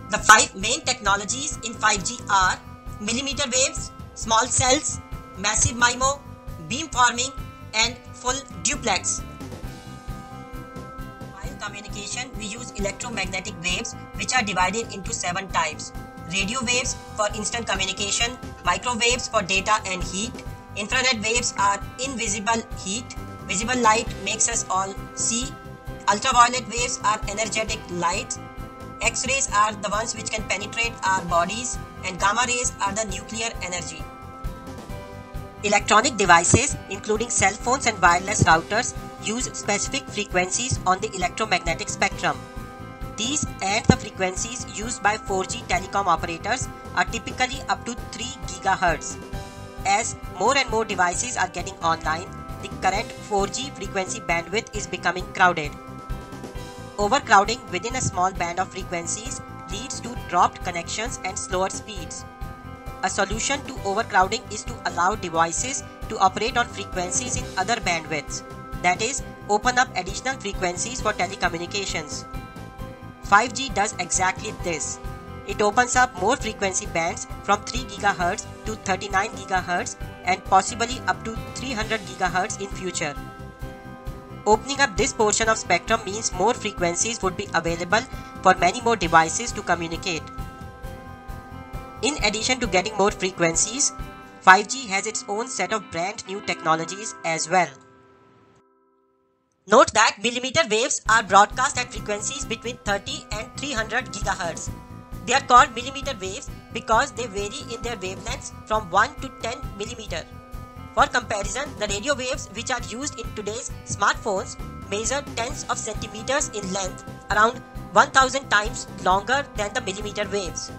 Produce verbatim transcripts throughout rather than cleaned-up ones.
The five main technologies in five G are millimeter waves, small cells, massive M I M O, beamforming, and full duplex. While communication, we use electromagnetic waves, which are divided into seven types. Radio waves for instant communication, microwaves for data and heat, infrared waves are invisible heat, visible light makes us all see, ultraviolet waves are energetic light, X-rays are the ones which can penetrate our bodies, and gamma rays are the nuclear energy. Electronic devices, including cell phones and wireless routers, use specific frequencies on the electromagnetic spectrum. These and the frequencies used by four G telecom operators are typically up to three gigahertz. As more and more devices are getting online, the current four G frequency bandwidth is becoming crowded. Overcrowding within a small band of frequencies leads to dropped connections and slower speeds. A solution to overcrowding is to allow devices to operate on frequencies in other bandwidths, that is, open up additional frequencies for telecommunications. five G does exactly this. It opens up more frequency bands from three gigahertz to thirty-nine gigahertz and possibly up to three hundred gigahertz in future. Opening up this portion of spectrum means more frequencies would be available for many more devices to communicate. In addition to getting more frequencies, five G has its own set of brand new technologies as well. Note that millimeter waves are broadcast at frequencies between thirty and three hundred gigahertz. They are called millimeter waves because they vary in their wavelengths from one to ten millimeter. For comparison, the radio waves which are used in today's smartphones measure tens of centimeters in length, around one thousand times longer than the millimeter waves.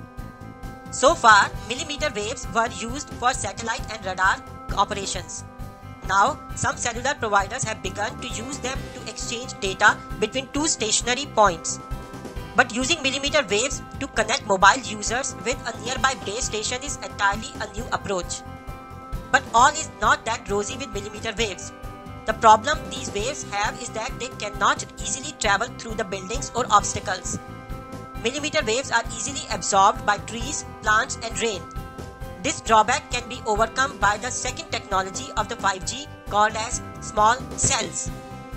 So far, millimeter waves were used for satellite and radar operations. Now, some cellular providers have begun to use them to exchange data between two stationary points. But using millimeter waves to connect mobile users with a nearby base station is entirely a new approach. But all is not that rosy with millimeter waves. The problem these waves have is that they cannot easily travel through the buildings or obstacles. Millimeter waves are easily absorbed by trees, plants, and rain. This drawback can be overcome by the second technology of the five G called as small cells.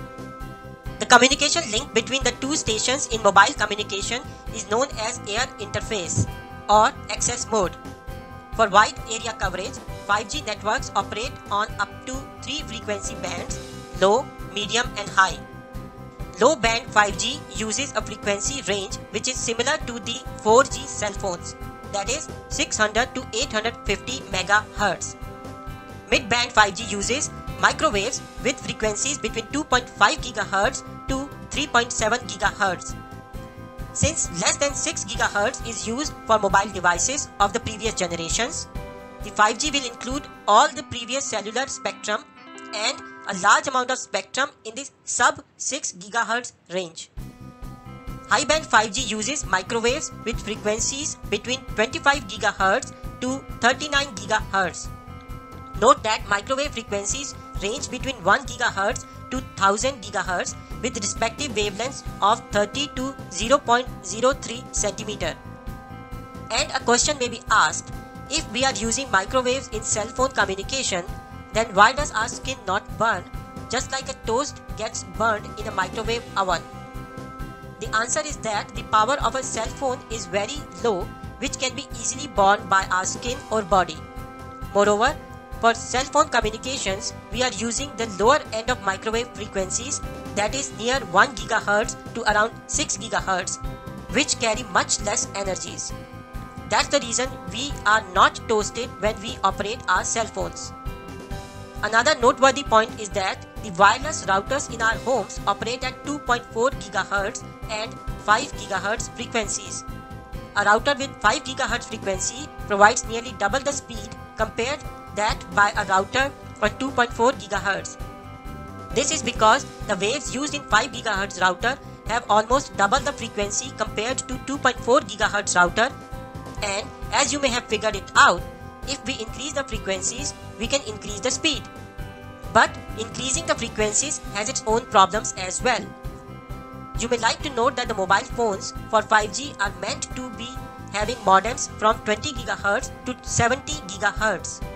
The communication link between the two stations in mobile communication is known as air interface or access mode. For wide area coverage, five G networks operate on up to three frequency bands: low, medium, and high. Low band five G uses a frequency range which is similar to the four G cell phones, that is six hundred to eight hundred fifty megahertz. Mid-band five G uses microwaves with frequencies between two point five gigahertz to three point seven gigahertz. Since less than six gigahertz is used for mobile devices of the previous generations, the five G will include all the previous cellular spectrum and a large amount of spectrum in the sub six gigahertz range. High band five G uses microwaves with frequencies between twenty-five gigahertz to thirty-nine gigahertz. Note that microwave frequencies range between one gigahertz to one thousand gigahertz with respective wavelengths of thirty to zero point zero three centimeter. And a question may be asked, if we are using microwaves in cell phone communication, then why does our skin not burn just like a toast gets burned in a microwave oven? The answer is that the power of a cell phone is very low, which can be easily borne by our skin or body. Moreover, for cell phone communications, we are using the lower end of microwave frequencies, that is near one gigahertz to around six gigahertz, which carry much less energies. That's the reason we are not toasted when we operate our cell phones. Another noteworthy point is that the wireless routers in our homes operate at two point four gigahertz and five gigahertz frequencies. A router with five gigahertz frequency provides nearly double the speed compared that by a router for two point four gigahertz. This is because the waves used in five gigahertz router have almost double the frequency compared to two point four gigahertz router, and as you may have figured it out, if we increase the frequencies, we can increase the speed. But increasing the frequencies has its own problems as well. You may like to note that the mobile phones for five G are meant to be having modems from twenty gigahertz to seventy gigahertz.